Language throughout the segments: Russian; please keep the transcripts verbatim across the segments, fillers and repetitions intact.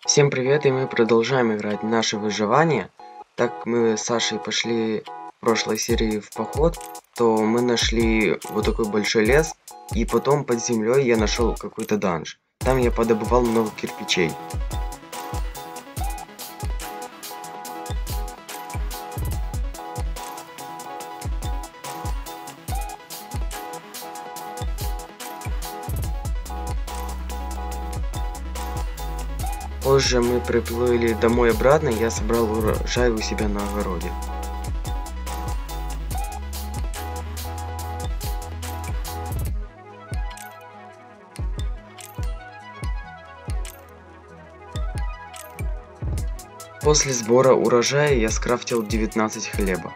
Всем привет, и мы продолжаем играть в наше выживание. Так мы с Сашей пошли в прошлой серии в поход, то мы нашли вот такой большой лес, и потом под землей я нашел какой-то данж. Там я подобывал много кирпичей. Позже мы приплыли домой обратно, и я собрал урожай у себя на огороде. После сбора урожая я скрафтил девятнадцать хлеба.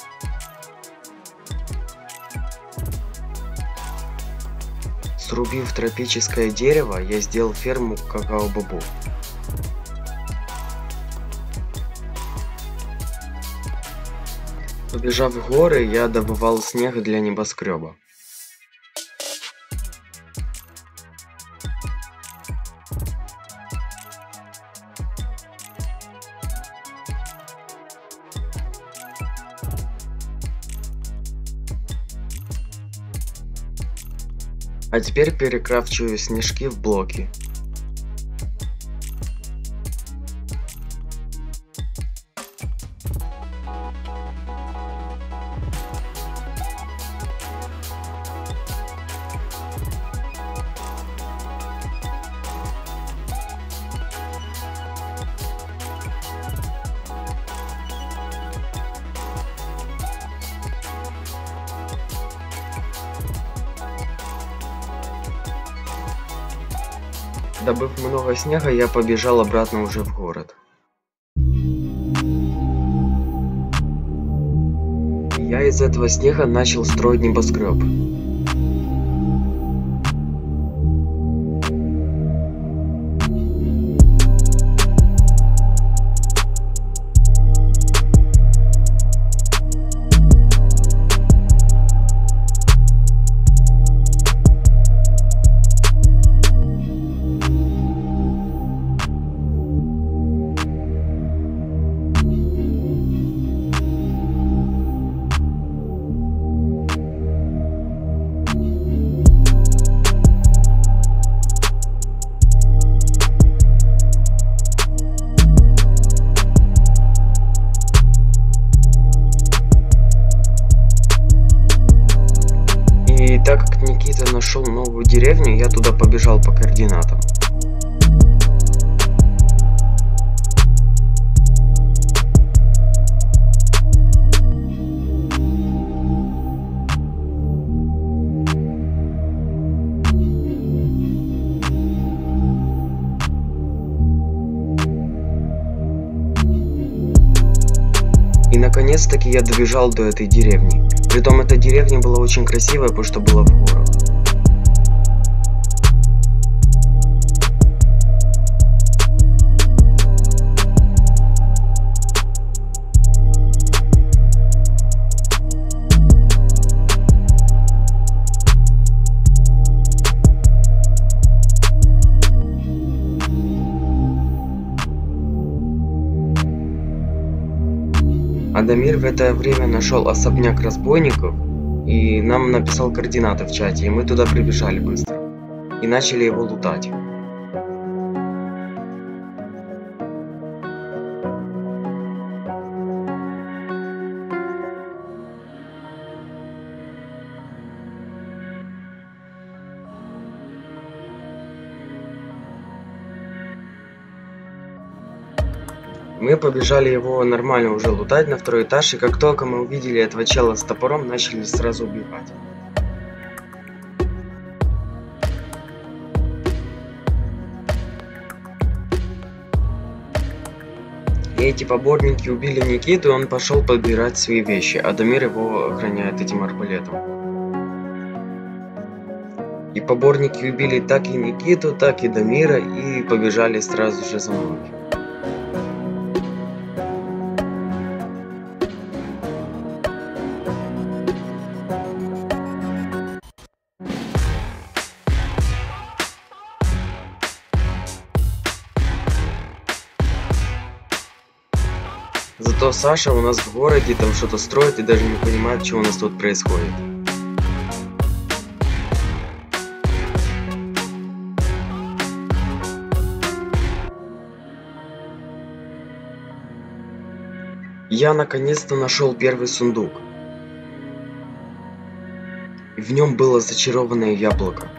Срубив тропическое дерево, я сделал ферму какао-бобов. Побежав в горы, я добывал снег для небоскреба. А теперь перекрафчиваю снежки в блоки. Добыв много снега, я побежал обратно уже в город. Я из этого снега начал строить небоскреб. И так как Никита нашел новую деревню, я туда побежал по координатам. И наконец-таки я добежал до этой деревни. Притом эта деревня была очень красивая, потому что была в горах. Адамир в это время нашел особняк разбойников и нам написал координаты в чате, и мы туда прибежали быстро и начали его лутать. Мы побежали его нормально уже лутать на второй этаж, и как только мы увидели этого чела с топором, начали сразу убивать. И эти поборники убили Никиту, и он пошел подбирать свои вещи, а Дамир его охраняет этим арбалетом. И поборники убили так и Никиту, так и Дамира, и побежали сразу же за мной. Зато Саша у нас в городе там что-то строит и даже не понимает, что у нас тут происходит. Я наконец-то нашел первый сундук. В нем было зачарованное яблоко.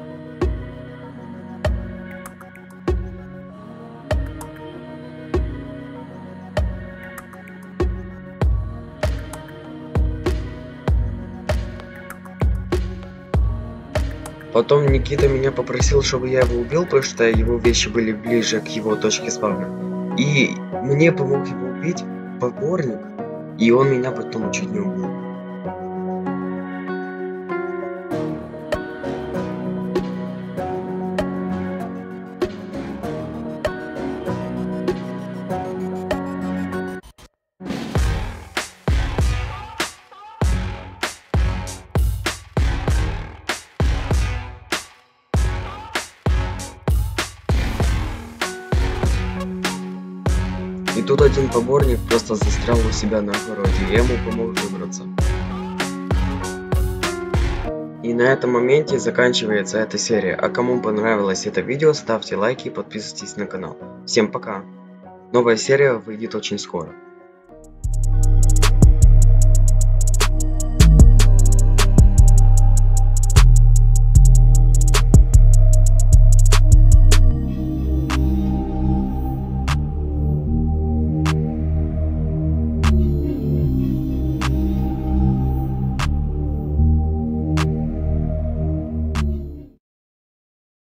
Потом Никита меня попросил, чтобы я его убил, потому что его вещи были ближе к его точке спавна. И мне помог его убить поборник, и он меня потом чуть не убил. И тут один поборник просто застрял у себя на огороде, я ему помог выбраться. И на этом моменте заканчивается эта серия. А кому понравилось это видео, ставьте лайки и подписывайтесь на канал. Всем пока! Новая серия выйдет очень скоро.